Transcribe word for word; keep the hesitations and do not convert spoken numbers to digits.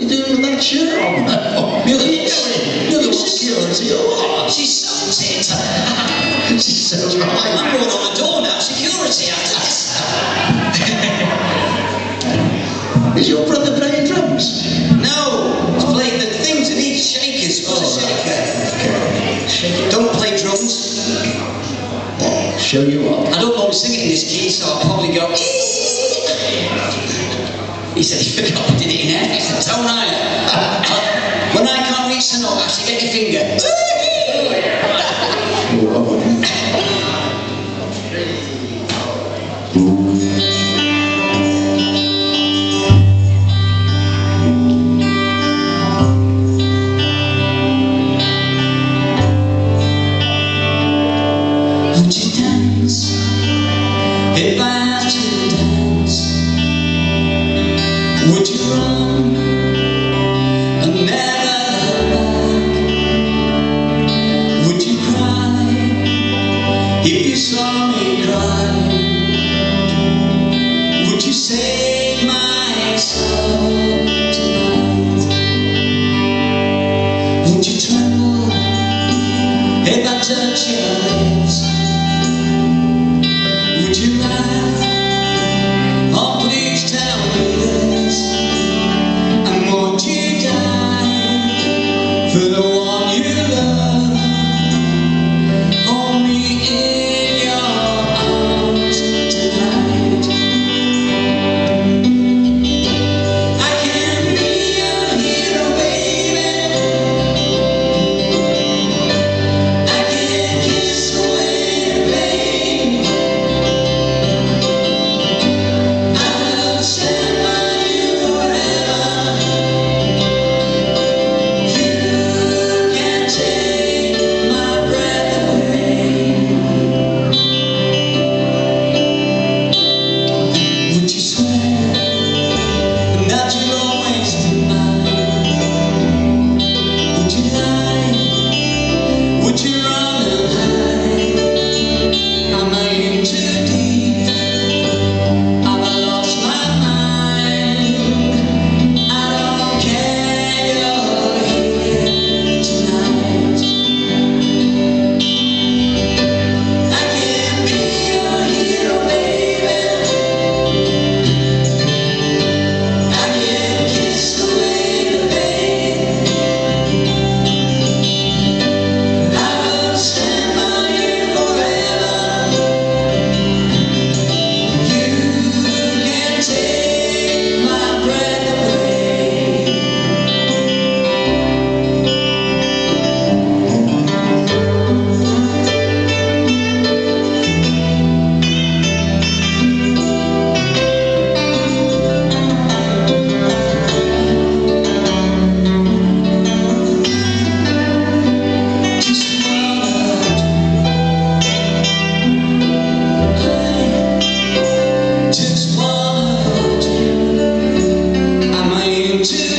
you doing with that shirt on? You're the, you're the security or what? She sold it. She sounds right. I'm going on the door now. Security after this. Is your brother playing drums? No, he's playing the things that need shakers. What's Oh, a shaker? Okay. Don't play drums. Well, show you what. I don't normally sing it in this key, so I'll probably go. He said he forgot he did it in F. It's a tone higher. When I can't reach the note, actually get your finger. Would you dance if I asked you to dance? Would you run and never look back? Would you cry if you saw me cry? Would you save my soul tonight? Would you tremble if I touch your lips? Would you laugh? Oh, please tell me this. And would you die for the one you love? Hold me in your arms tonight. I can be your hero, baby. I can kiss away the pain. I will stand by you forever. You can take my breath away. Would you swear that you'll always be mine? Would you lie? Would you run and hide? Am I in too deep? Have I lost my mind? I don't care, you're here tonight. I can be your hero, baby. I can kiss away the pain. I will stand by you forever. You can take my breath away. Just wanna, I just wanna, am I in too